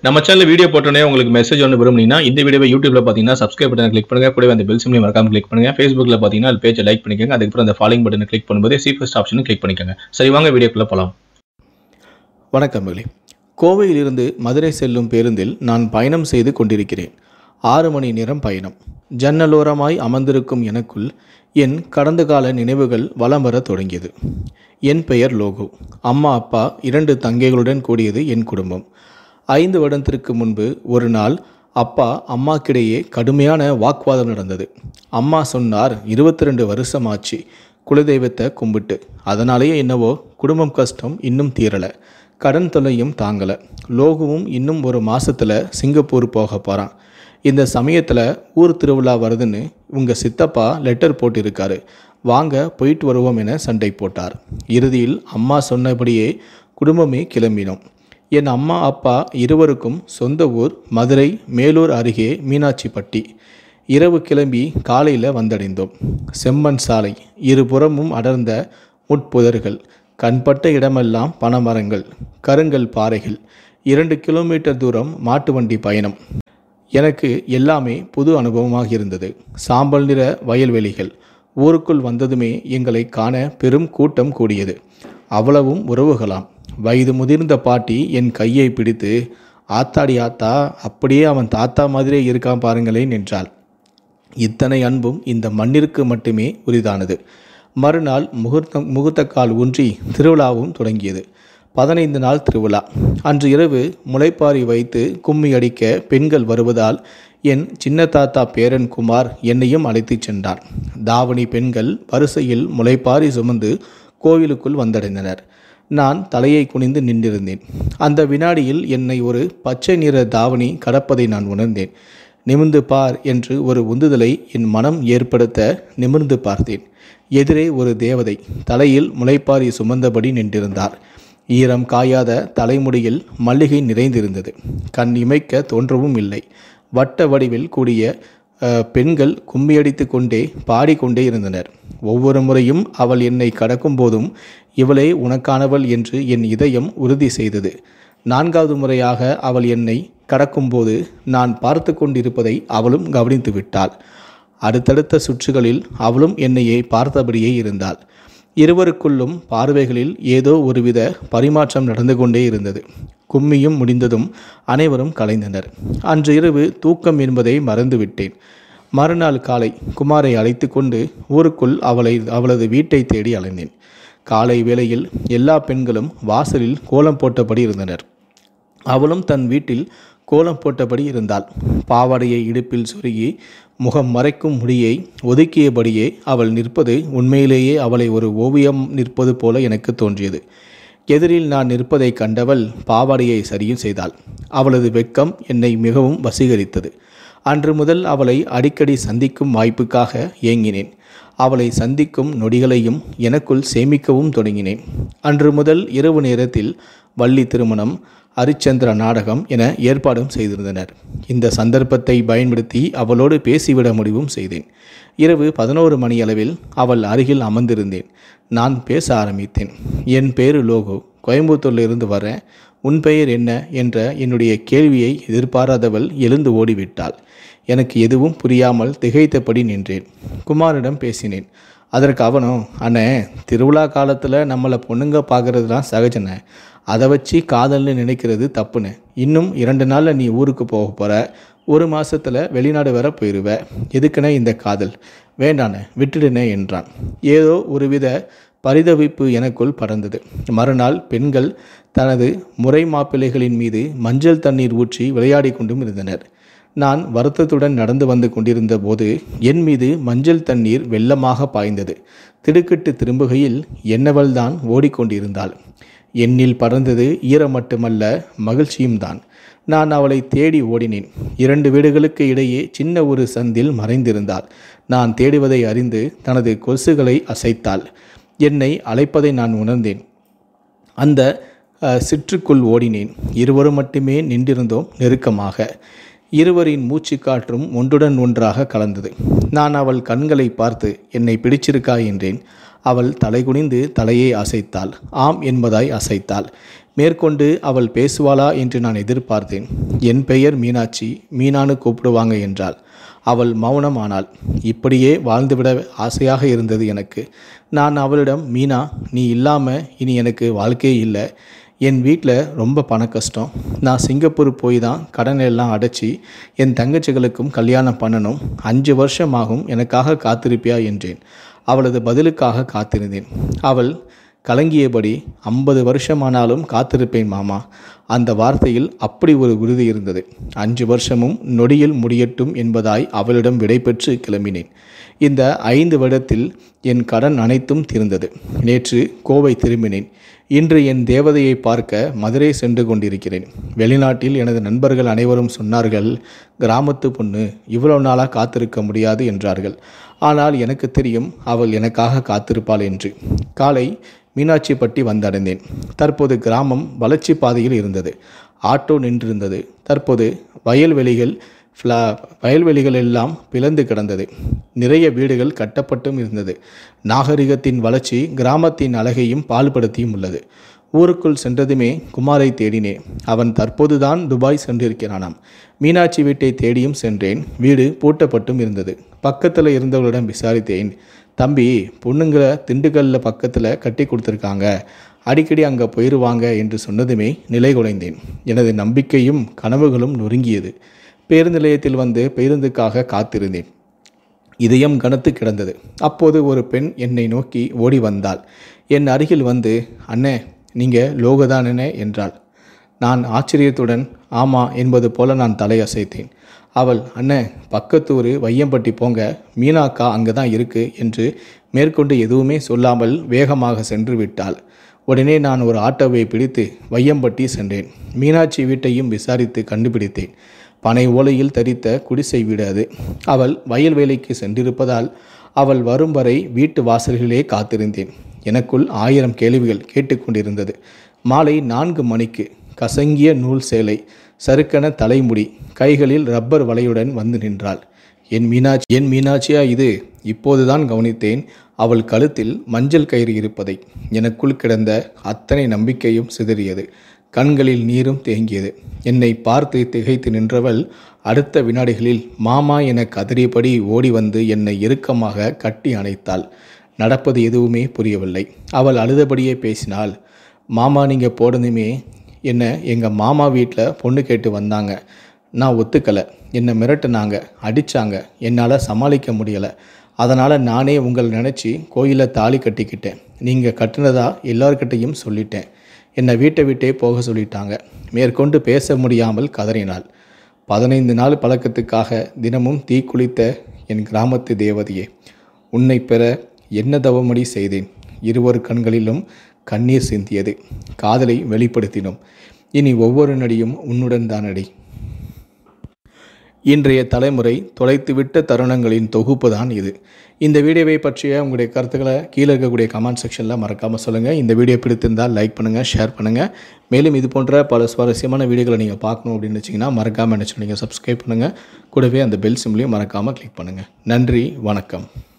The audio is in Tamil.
நம்ம சேனல் வீடியோ போட்டோனே உங்களுக்கு மெசேஜ் ஒன்று விரும்புனீங்கன்னா இந்த வீடியோவை யூடியூப்ல பார்த்தீங்கன்னா சப்ஸ்கிரைப் பட்டனை கிளிக் பண்ணுங்க. கூடவே அந்த பெல் சிம்லையும் மறக்காம கிளிக் பண்ணுங்க. ஃபேஸ்புக்ல பார்த்தீங்கன்னா அது பேஜை லைக் பண்ணிக்கோங்க. அதுக்கப்புறம் அந்த ஃபாலோயிங் பட்டனை கிளிக் பண்ணும்போது சீஃபஸ்ட் ஆப்ஷனும் கிளிக் பண்ணிக்கோங்க. சரி, வாங்க வீடியோக்குள்ள போகலாம். வணக்கம் மகளே. கோவையிலிருந்து மதுரை செல்லும் பேருந்தில் நான் பயணம் செய்து கொண்டிருக்கிறேன். 6 மணி நேரம் பயணம். ஜன்னலோரமாய் அமர்ந்திருக்கும் எனக்குள் என் கடந்த கால நினைவுகள் வலம் வர தொடங்கியது. என் பெயர் லோகு. அம்மா, அப்பா, 2 தங்கைகளுடன் கூடியது என் குடும்பம். 5 வருடத்திற்கு முன்பு ஒரு நாள் அப்பா அம்மாக்கிடையே கடுமையான வாக்குவாதம் நடந்தது. அம்மா சொன்னார், 22 வருஷமாச்சு குலதெய்வத்தை கும்பிட்டு, அதனாலேயே என்னவோ குடும்பம் கஷ்டம் இன்னும் தீரலை, கடன் தொல்லையும் தாங்கலை. லோகுவும் இன்னும் ஒரு மாதத்தில் சிங்கப்பூர் போக போகிறான். இந்த சமயத்தில் ஊர் திருவிழா வருதுன்னு உங்கள் சித்தப்பா லெட்டர் போட்டிருக்காரு, வாங்க போயிட்டு வருவோம் என சண்டை போட்டார். இறுதியில் அம்மா சொன்னபடியே குடும்பமே கிளம்பினோம். என் அம்மா அப்பா இருவருக்கும் சொந்த ஊர் மதுரை மேலூர் அருகே மீனாட்சிப்பட்டி. இரவு கிளம்பி காலையில் வந்தடைந்தோம். செம்மண் சாலை, இருபுறமும் அடர்ந்த முட்புதர்கள், கண்பட்ட இடமெல்லாம் பனைமரங்கள், கருங்கல் பாறைகள். 2 கிலோமீட்டர் தூரம் மாட்டு வண்டி பயணம். எனக்கு எல்லாமே புது அனுபவமாக இருந்தது. சாம்பல் நிற வயல்வெளிகள். ஊருக்குள் வந்ததுமே எங்களை காண பெரும் கூட்டம் கூடியது. அவ்வளவும் உறவுகளாம். வயது முதிர்ந்த பாட்டி என் கையை பிடித்து, ஆத்தாடி ஆத்தா, அப்படியே அவன் தாத்தா மாதிரியே இருக்கான் பாருங்களேன் என்றாள். இத்தனை அன்பும் இந்த மண்ணிற்கு மட்டுமே உரிதானது. மறுநாள் முகூர்த்தக்கால் ஊன்றி திருவிழாவும் தொடங்கியது. 15 நாள் திருவிழா. அன்று இரவு முளைப்பாரி வைத்து கும்மி அடிக்க பெண்கள் வருவதால் என் சின்ன தாத்தா பேரன் குமார் என்னையும் அழைத்து சென்றான். தாவணி பெண்கள் வரிசையில் முளைப்பாரி சுமந்து கோவிலுக்குள் வந்தடைந்தனர். நான் தலையை குனிந்து நின்றிருந்தேன். அந்த வினாடியில் என்னை ஒரு பச்சை நிற தாவணி கடப்பதை நான் உணர்ந்தேன். நிமிர்ந்து பார் என்று ஒரு உந்துதலை என் மனம் ஏற்படுத்த நிமிர்ந்து பார்த்தேன். எதிரே ஒரு தேவதை தலையில் முளைப்பாரி சுமந்தபடி நின்றிருந்தார். ஈரம் காயாத தலைமுடியில் மல்லிகை நிறைந்திருந்தது. கண் இமைக்க தோன்றவும் இல்லை. வட்ட வடிவில் கூடிய பெண்கள் கும்மியடித்து கொண்டே பாடிக்கொண்டே இருந்தனர். ஒவ்வொரு முறையும் அவள் என்னை கடக்கும் போதும் இவளே உனக்கானவள் என்று என் இதயம் உறுதி செய்தது. 4வது முறையாக அவள் என்னை கடக்கும்போது நான் பார்த்து கொண்டிருப்பதை அவளும் கவனித்து விட்டாள். அடுத்தடுத்த சுற்றுகளில் அவளும் என்னையே பார்த்தபடியே இருந்தாள். இருவருக்குள்ளும் பார்வைகளில் ஏதோ ஒருவித பரிமாற்றம் நடந்து கொண்டே இருந்தது. கும்மியும் முடிந்ததும் அனைவரும் கலைந்தனர். அன்று இரவு தூக்கம் என்பதை மறந்துவிட்டேன். மறுநாள் காலை குமாரை அழைத்து கொண்டு ஊருக்குள் அவளது வீட்டை தேடி அலைந்தேன். காலை வேளையில் எல்லா பெண்களும் வாசலில் கோலம் போட்டபடி இருந்தனர். அவளும் தன் வீட்டில் கோலம் போட்டபடி இருந்தாள். பாவாடையை இடுப்பில் சொருகி முகம் மறைக்கும் முடியை ஒதுக்கியபடியே அவள் நிற்பது உண்மையிலேயே அவளை ஒரு ஓவியம் நிற்பது போல எனக்கு தோன்றியது. எதிரில் நான் நிற்பதை கண்டவள் பாவாடையை சரியும் செய்தாள். அவளது வெட்கம் என்னை மிகவும் வசீகரித்தது. அன்று முதல் அவளை அடிக்கடி சந்திக்கும் வாய்ப்புக்காக ஏங்கினேன். அவளை சந்திக்கும் நொடிகளையும் எனக்குள் சேமிக்கவும் தொடங்கினேன். அன்று முதல் இரவு நேரத்தில் வள்ளி திருமணம், அரிச்சந்திர நாடகம் என ஏற்பாடும் செய்திருந்தனர். இந்த சந்தர்ப்பத்தை பயன்படுத்தி அவளோடு பேசிவிட முடிவும் செய்தேன். இரவு 11 மணி அளவில் அவள் அருகில் அமர்ந்திருந்தேன். நான் பேச ஆரம்பித்தேன். என் பேரு லோகு, கோயம்புத்தூரிலிருந்து வரேன். உன் பெயர் என்ன என்ற என்னுடைய கேள்வியை எதிர்பாராதவள் எழுந்து ஓடிவிட்டாள். எனக்கு எதுவும் புரியாமல் திகைத்தபடி நின்றேன். குமாரிடம் பேசினேன். அதற்கு அவனும், அண்ணே, திருவிழா காலத்தில் நம்மளை பொண்ணுங்க பார்க்குறதுலாம் சகஜனே, அதை வச்சு காதல்னு நினைக்கிறது தப்புன்னு. இன்னும் 2 நாளில் நீ ஊருக்கு போக போகிற, 1 மாதத்தில் வெளிநாடு வர போயிடுவ, எதுக்குனே இந்த காதல், வேண்டானே, விட்டுடுனே என்றான். ஏதோ ஒருவித பரிதவிப்பு எனக்குள் பறந்தது. மறுநாள் பெண்கள் தனது முறை மாப்பிள்ளைகளின் மீது மஞ்சள் தண்ணீர் ஊற்றி விளையாடி கொண்டும் இருந்தனர். நான் வருத்தத்துடன் நடந்து வந்து கொண்டிருந்த போது என் மீது மஞ்சள் தண்ணீர் வெள்ளமாக பாய்ந்தது. திடுக்கிட்டு திரும்புகையில் என்னவள்தான் ஓடிக்கொண்டிருந்தாள். என்னில் பறந்தது ஈரம் மட்டுமல்ல, மகிழ்ச்சியும் தான். நான் அவளை தேடி ஓடினேன். 2 வீடுகளுக்கு இடையே சின்ன ஒரு சந்தில் மறைந்திருந்தாள். நான் தேடுவதை அறிந்து தனது கொசுகளை அசைத்தாள். என்னை அழைப்பதை நான் உணர்ந்தேன். அந்த சிற்றுக்குள் ஓடினேன். இருவரும் மட்டுமே நின்றிருந்தோம் நெருக்கமாக. இருவரின் மூச்சு காற்றும் ஒன்றுடன் ஒன்றாக கலந்தது. நான் அவள் கண்களை பார்த்து என்னை பிடிச்சிருக்கா என்றேன். அவள் தலைகுனிந்து தலையை அசைத்தாள். ஆம் என்பதாய் அசைத்தாள். மேற்கொண்டு அவள் பேசுவாளா என்று நான் எதிர்பார்த்தேன். என் பெயர் மீனாட்சி, மீனான்னு கூப்பிடுவாங்க என்றாள். அவள் மௌனமானாள். இப்படியே வாழ்ந்துவிட ஆசையாக இருந்தது எனக்கு. நான் அவளிடம், மீனா, நீ இல்லாமல் இனி எனக்கு வாழ்க்கையே இல்லை. என் வீட்டில் ரொம்ப பண கஷ்டம். நான் சிங்கப்பூர் போய் தான் கடன் எல்லாம் அடைச்சி என் தங்கச்சிகளுக்கும் கல்யாணம் பண்ணணும். 5 வருஷம் ஆகும், எனக்காக காத்திருப்பியா என்றேன். அவளது பதிலுக்காக காத்திருந்தேன். அவள் கலங்கியபடி, 50 வருஷமானாலும் காத்திருப்பேன் மாமா. அந்த வார்த்தையில் அப்படி ஒரு உறுதி இருந்தது. 5 வருஷமும் நொடியில் முடியட்டும் என்பதாய் அவளிடம் விடைபெற்று கிளம்பினேன். இந்த 5 வருடத்தில் என் கடன் அனைத்தும் தீர்ந்தது. நேற்று கோவை திரும்பினேன். இன்று என் தேவதையை பார்க்க மதுரை சென்று கொண்டிருக்கிறேன். வெளிநாட்டில் எனது நண்பர்கள் அனைவரும் சொன்னார்கள், கிராமத்து பொண்ணு இவ்வளோ நாளாக காத்திருக்க முடியாது என்றார்கள். ஆனால் எனக்கு தெரியும் அவள் எனக்காக காத்திருப்பாள் என்று. காலை மீனாட்சிப்பட்டி வந்தடைந்தேன். தற்போது கிராமம் வளர்ச்சி பாதையில் இருந்தது. ஆட்டோ நின்றிருந்தது. தற்போது வயல்வெளிகள் எல்லாம் பிளந்து கிடந்தது. நிறைய வீடுகள் கட்டப்பட்டும் இருந்தது. நாகரிகத்தின் வளர்ச்சி கிராமத்தின் அழகையும் பால்படுத்தியும் உள்ளது. ஊருக்குள் சென்றதுமே குமாரை தேடினேன். அவன் தற்போதுதான் துபாய் சென்றிருக்கிறானாம். மீனாட்சி வீட்டை தேடியும் சென்றேன். வீடு பூட்டப்பட்டும் இருந்தது. பக்கத்தில் இருந்தவர்களிடம் விசாரித்தேன். தம்பி, பொண்ணுங்களை திண்டுக்கல்லில் பக்கத்தில் கட்டி கொடுத்துருக்காங்க, அடிக்கடி அங்கே போயிடுவாங்க என்று சொன்னதுமே நிலை குலைந்தேன். எனது நம்பிக்கையும் கனவுகளும் நொறுங்கியது. பேருந்து நிலையத்தில் வந்து பேருந்துக்காக காத்திருந்தேன். இதயம் கனத்து கிடந்தது. அப்போது ஒரு பெண் என்னை நோக்கி ஓடி வந்தாள். என் அருகில் வந்து, அண்ணே, நீங்கள் லோகதானே என்றாள். நான் ஆச்சரியத்துடன் ஆமா என்பது போல நான் தலையசைத்தேன். அவள், அண்ணே, பக்கத்தூர் வையம்பட்டி போங்க, மீனாக்கா அங்கே தான் இருக்கு என்று மேற்கொண்டு எதுவுமே சொல்லாமல் வேகமாக சென்று விட்டாள். உடனே நான் ஒரு ஆட்டோவை பிடித்து வையம்பட்டி சென்றேன். மீனாட்சி வீட்டையும் விசாரித்து கண்டுபிடித்தேன். பனை ஓலையில் தரித்த குடிசை வீடு அது. அவள் வயல் வேலைக்கு சென்றிருப்பதால் அவள் வரும் வரை வீட்டு வாசல்களே காத்திருந்தேன். எனக்குள் 1000 கேள்விகள் கேட்டுக்கொண்டிருந்தது. மாலை 4 மணிக்கு கசங்கிய நூல் சேலை, சறுக்கன தலைமுடி, கைகளில் ரப்பர் வலையுடன் வந்து நின்றாள். என் மீனாட்சியா இது? இப்போதுதான் கவனித்தேன் அவள் கழுத்தில் மஞ்சள் கயிறு இருப்பதை. எனக்குள் கிடந்த அத்தனை நம்பிக்கையும் சிதறியது. கண்களில் நீரும் தேங்கியது. என்னை பார்த்து திகைத்து நின்றவள் அடுத்த வினாடிகளில் மாமா என கதறியபடி ஓடி வந்து என்னை இறுக்கமாக கட்டி அணைத்தாள். நடப்பது எதுவுமே புரியவில்லை. அவள் அழுதபடியே பேசினாள். மாமா, நீங்கள் போடணுமே என்ன எங்கள் மாமா வீட்டில் பொண்ணு கேட்டு வந்தாங்க. நான் ஒத்துக்கலை. என்னை மிரட்டுனாங்க, அடித்தாங்க. என்னால் சமாளிக்க முடியலை. அதனால் நானே உங்களை நினச்சி கோயிலில் தாலி கட்டிக்கிட்டேன். நீங்கள் கட்டினதா எல்லார்கிட்டையும் சொல்லிட்டேன். என்னை வீட்டை விட்டே போக சொல்லிட்டாங்க. மேற்கொண்டு பேச முடியாமல் கதறினாள். 15 நாள் பழக்கத்துக்காக தினமும் தீக்குளித்த என் கிராமத்து தேவதையே, உன்னை பெற என்ன தவமடி செய்தேன். இருவர் கண்களிலும் கண்ணீர் சிந்தியது. காதலை வெளிப்படுத்தினோம். இனி ஒவ்வொரு நடியும் உன்னுடன் தானடி. இன்றைய தலைமுறை தொலைத்துவிட்ட தருணங்களின் தொகுப்பு தான் இது. இந்த வீடியோவை பற்றிய உங்களுடைய கருத்துக்களை கீழே இருக்கக்கூடிய கமெண்ட் செக்ஷனில் மறக்காமல் சொல்லுங்கள். இந்த வீடியோ பிடித்திருந்தால் லைக் பண்ணுங்கள், ஷேர் பண்ணுங்கள். மேலும் இது போன்ற பல சுவாரஸ்யமான வீடியோக்களை நீங்கள் பார்க்கணும் அப்படின்னு வச்சிங்கன்னா மறக்காமல் என்ன சொன்னீங்க, சப்ஸ்கிரைப் பண்ணுங்கள். கூடவே அந்த பெல் சிம்லையும் மறக்காமல் கிளிக் பண்ணுங்கள். நன்றி, வணக்கம்.